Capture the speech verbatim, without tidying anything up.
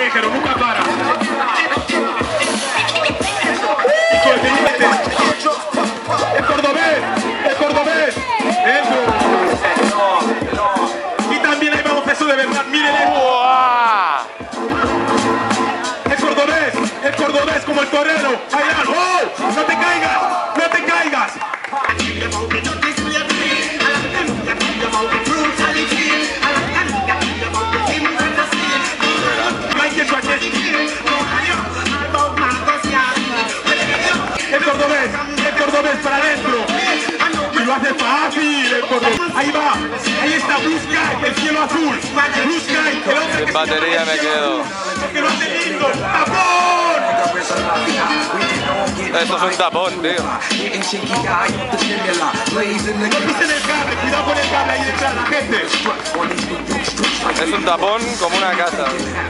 callejero, nunca para. Hijo de Felipe. El cordobés, el cordobés. Eso. Y también ahí vamos, eso de verdad, miren esto. El cordobés, el cordobés como el torero. Ahí va. ¡Oh! No te caigas, no te caigas. El cordobés, el cordobés para adentro. Y lo hace fácil el cordobés. Ahí va, ahí está Blue Sky, el cielo azul. Blue Sky, el hombre Sin que batería me quedo. que lo hace lindo. ¡Tapón! Esto es un tapón, tío. No pisen el cable, cuidado con el cable ahí detrás, la gente. Es un tapón como una casa.